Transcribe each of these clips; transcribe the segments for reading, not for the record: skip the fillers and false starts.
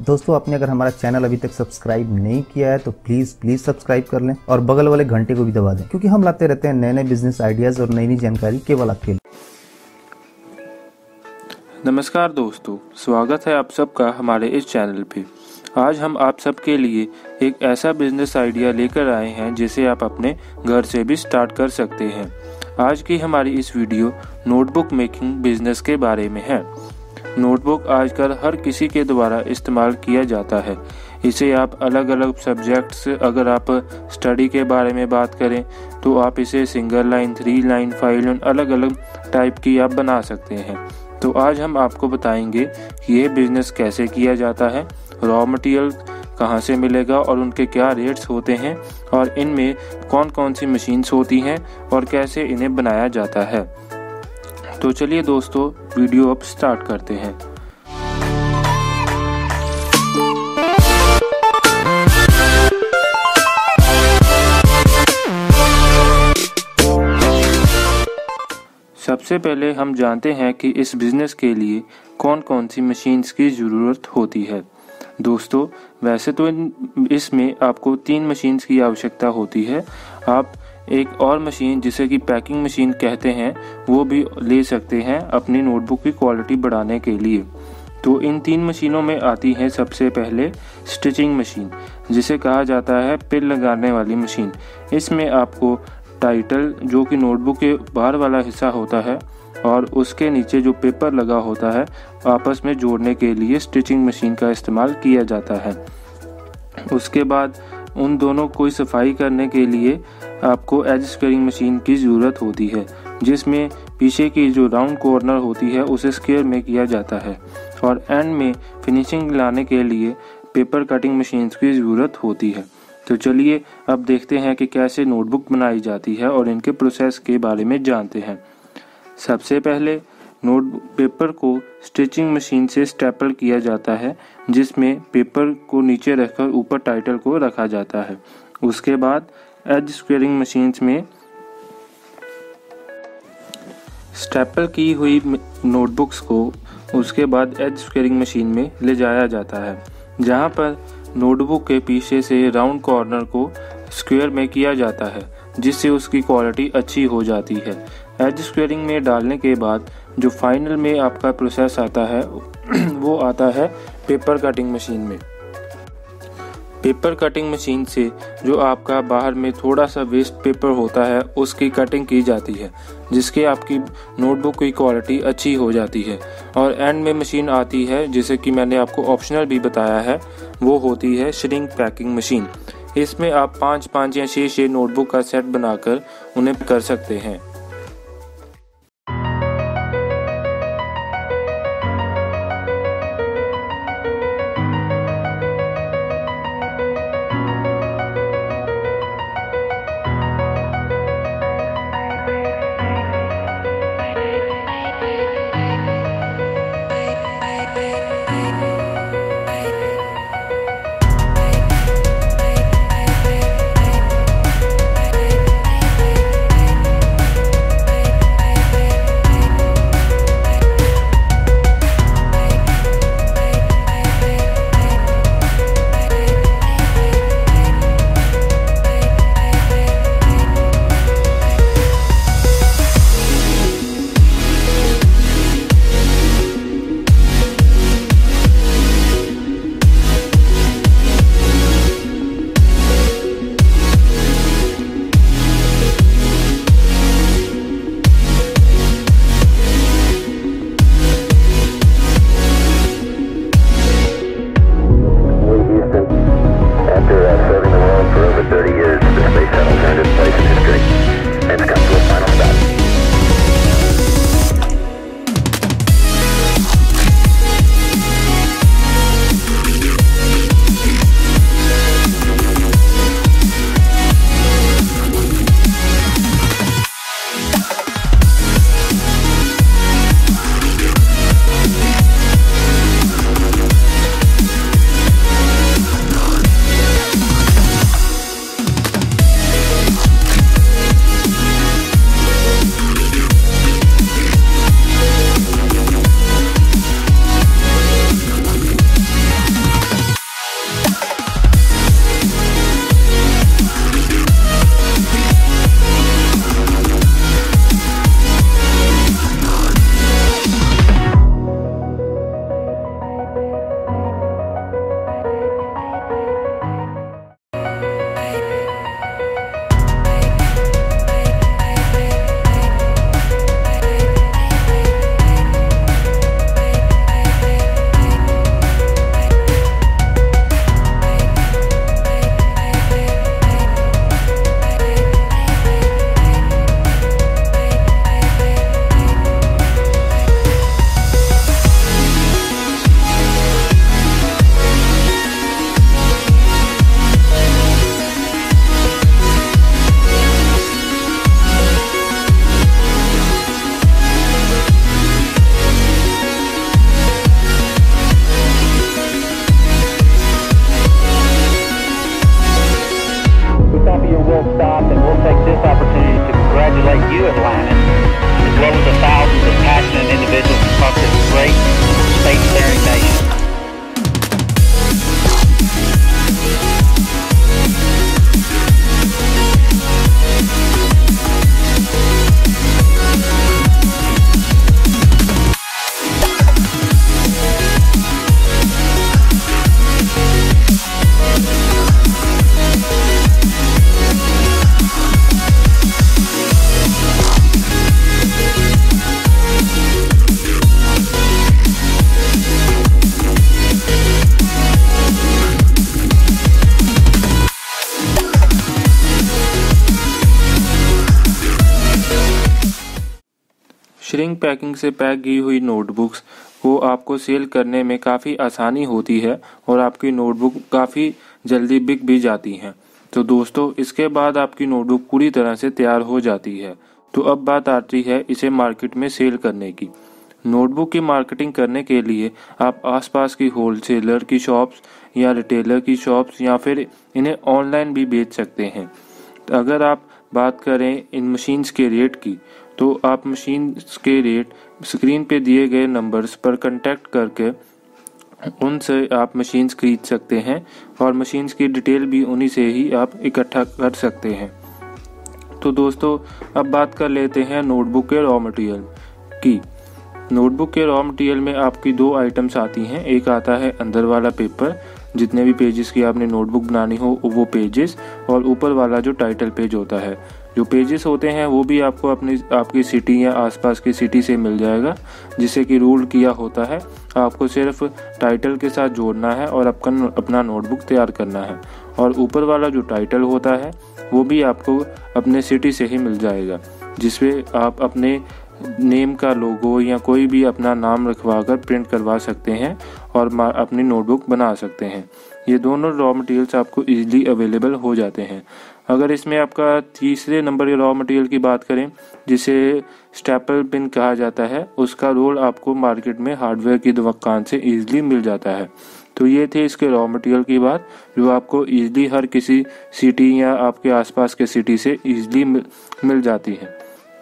दोस्तों आपने अगर हमारा चैनल अभी तक सब्सक्राइब नहीं किया है तो प्लीज सब्सक्राइब कर लें और बगल वाले घंटे को भी दबा दें, क्योंकि हम लाते रहते हैं नए नए बिजनेस आइडियाज और नई नई जानकारी केवल आपके लिए। नमस्कार दोस्तों, स्वागत है आप सबका हमारे इस चैनल पे। आज हम आप सबके लिए एक ऐसा बिजनेस आइडिया लेकर आए हैं जिसे आप अपने घर से भी स्टार्ट कर सकते हैं। आज की हमारी इस वीडियो नोटबुक मेकिंग बिजनेस के बारे में है। नोटबुक आजकल हर किसी के द्वारा इस्तेमाल किया जाता है। इसे आप अलग अलग सब्जेक्ट्स, अगर आप स्टडी के बारे में बात करें तो आप इसे सिंगल लाइन, 3 लाइन, 5 लाइन अलग अलग टाइप की आप बना सकते हैं। तो आज हम आपको बताएंगे कि यह बिजनेस कैसे किया जाता है, रॉ मटेरियल कहाँ से मिलेगा और उनके क्या रेट्स होते हैं और इनमें कौन कौन सी मशीन्स होती हैं और कैसे इन्हें बनाया जाता है। तो चलिए दोस्तों, वीडियो अब स्टार्ट करते हैं। सबसे पहले हम जानते हैं कि इस बिजनेस के लिए कौन कौन सी मशीन्स की ज़रूरत होती है। दोस्तों वैसे तो इसमें आपको 3 मशीन्स की आवश्यकता होती है। आप एक और मशीन जिसे कि पैकिंग मशीन कहते हैं वो भी ले सकते हैं अपनी नोटबुक की क्वालिटी बढ़ाने के लिए। तो इन 3 मशीनों में आती है सबसे पहले स्टिचिंग मशीन, जिसे कहा जाता है पिन लगाने वाली मशीन। इसमें आपको टाइटल, जो कि नोटबुक के बाहर वाला हिस्सा होता है, और उसके नीचे जो पेपर लगा होता है, आपस में जोड़ने के लिए स्टिचिंग मशीन का इस्तेमाल किया जाता है। उसके बाद उन दोनों को सफाई करने के लिए आपको एज स्क्वेयरिंग मशीन की ज़रूरत होती है, जिसमें पीछे की जो राउंड कॉर्नर होती है उसे स्क्वायर में किया जाता है, और एंड में फिनिशिंग लाने के लिए पेपर कटिंग मशीन्स की ज़रूरत होती है। तो चलिए अब देखते हैं कि कैसे नोटबुक बनाई जाती है और इनके प्रोसेस के बारे में जानते हैं। सबसे पहले नोटबुक पेपर को स्टिचिंग मशीन से स्टेपल किया जाता है, जिसमें पेपर को नीचे रखकर ऊपर टाइटल को रखा जाता है। उसके बाद एज स्क्वेयरिंग मशीन्स में स्टेपल की हुई नोटबुक्स को उसके बाद एज स्क्वेयरिंग मशीन में ले जाया जाता है, जहां पर नोटबुक के पीछे से राउंड कॉर्नर को स्क्वायर में किया जाता है, जिससे उसकी क्वालिटी अच्छी हो जाती है। एज स्क्वेयरिंग में डालने के बाद जो फाइनल में आपका प्रोसेस आता है वो आता है पेपर कटिंग मशीन में। पेपर कटिंग मशीन से जो आपका बाहर में थोड़ा सा वेस्ट पेपर होता है उसकी कटिंग की जाती है, जिसके आपकी नोटबुक की क्वालिटी अच्छी हो जाती है। और एंड में मशीन आती है, जिसे कि मैंने आपको ऑप्शनल भी बताया है, वो होती है श्रिंक पैकिंग मशीन। इसमें आप 5 या 6 नोटबुक का सेट बनाकर उन्हें कर सकते हैं। श्रिंक पैकिंग से पैक की हुई नोटबुक्स को आपको सेल करने में काफ़ी आसानी होती है और आपकी नोटबुक काफ़ी जल्दी बिक भी जाती हैं। तो दोस्तों, इसके बाद आपकी नोटबुक पूरी तरह से तैयार हो जाती है। तो अब बात आती है इसे मार्केट में सेल करने की। नोटबुक की मार्केटिंग करने के लिए आप आसपास की होलसेलर की शॉप्स या रिटेलर की शॉप्स या फिर इन्हें ऑनलाइन भी बेच सकते हैं। अगर आप बात करें इन मशीन्स के रेट की, तो आप मशीन्स के रेट स्क्रीन पे दिए गए नंबर्स पर कांटेक्ट करके उनसे आप मशीन्स खरीद सकते हैं और मशीन्स की डिटेल भी उन्हीं से ही आप इकट्ठा कर सकते हैं। तो दोस्तों, अब बात कर लेते हैं नोटबुक के रॉ मटेरियल की। नोटबुक के रॉ मटेरियल में आपकी दो आइटम्स आती हैं। एक आता है अंदर वाला पेपर, जितने भी पेजेस की आपने नोटबुक बनानी हो वो पेजेस, और ऊपर वाला जो टाइटल पेज होता है। जो पेजेस होते हैं वो भी आपको आपकी सिटी या आसपास की सिटी से मिल जाएगा, जिसे कि रूल किया होता है। आपको सिर्फ टाइटल के साथ जोड़ना है और अपना नोटबुक तैयार करना है। और ऊपर वाला जो टाइटल होता है वो भी आपको अपने सिटी से ही मिल जाएगा, जिसमें आप अपने नेम का लोगो या कोई भी अपना नाम रखवाकर प्रिंट करवा सकते हैं और अपनी नोटबुक बना सकते हैं। ये दोनों रॉ मटेरियल्स आपको इजीली अवेलेबल हो जाते हैं। अगर इसमें आपका तीसरे नंबर के रॉ मटेरियल की बात करें, जिसे स्टेपल पिन कहा जाता है, उसका रोल आपको मार्केट में हार्डवेयर की दुकान से इजीली मिल जाता है। तो ये थे इसके रॉ मटेरियल की बात, जो आपको इजीली हर किसी सिटी या आपके आसपास के सिटी से इजीली मिल जाती है।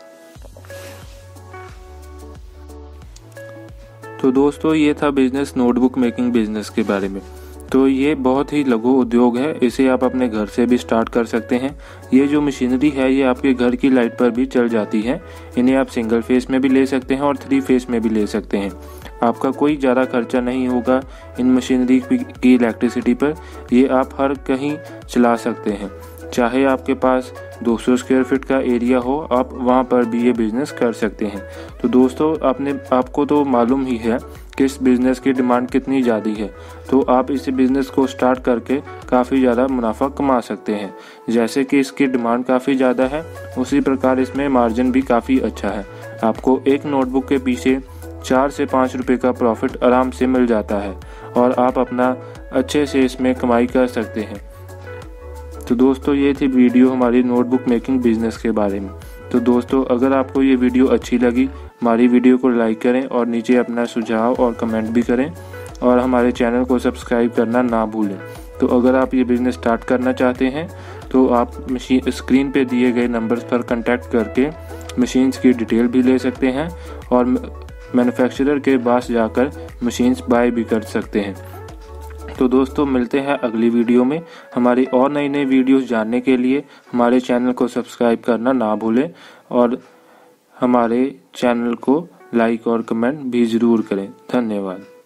तो दोस्तों, ये था बिजनेस नोटबुक मेकिंग बिजनेस के बारे में। तो ये बहुत ही लघु उद्योग है, इसे आप अपने घर से भी स्टार्ट कर सकते हैं। ये जो मशीनरी है ये आपके घर की लाइट पर भी चल जाती है। इन्हें आप सिंगल फेस में भी ले सकते हैं और 3 फेस में भी ले सकते हैं। आपका कोई ज़्यादा खर्चा नहीं होगा इन मशीनरी की इलेक्ट्रिसिटी पर। ये आप हर कहीं चला सकते हैं, चाहे आपके पास 200 स्क्वायर फीट का एरिया हो, आप वहाँ पर भी ये बिज़नेस कर सकते हैं। तो दोस्तों, आपको तो मालूम ही है कि इस बिज़नेस की डिमांड कितनी ज़्यादा है। तो आप इस बिज़नेस को स्टार्ट करके काफ़ी ज़्यादा मुनाफा कमा सकते हैं। जैसे कि इसकी डिमांड काफ़ी ज़्यादा है, उसी प्रकार इसमें मार्जिन भी काफ़ी अच्छा है। आपको एक नोटबुक के पीछे 4 से 5 रुपये का प्रॉफिट आराम से मिल जाता है और आप अपना अच्छे से इसमें कमाई कर सकते हैं। तो दोस्तों, ये थी वीडियो हमारी नोटबुक मेकिंग बिजनेस के बारे में। तो दोस्तों, अगर आपको ये वीडियो अच्छी लगी, हमारी वीडियो को लाइक करें और नीचे अपना सुझाव और कमेंट भी करें और हमारे चैनल को सब्सक्राइब करना ना भूलें। तो अगर आप ये बिज़नेस स्टार्ट करना चाहते हैं तो आप स्क्रीन पे दिए गए नंबर्स पर कांटेक्ट करके मशीन्स की डिटेल भी ले सकते हैं और मैन्युफैक्चरर के पास जाकर मशीन्स बाय भी कर सकते हैं। तो दोस्तों, मिलते हैं अगली वीडियो में। हमारी और नई वीडियोस जानने के लिए हमारे चैनल को सब्सक्राइब करना ना भूलें और हमारे चैनल को लाइक और कमेंट भी ज़रूर करें। धन्यवाद।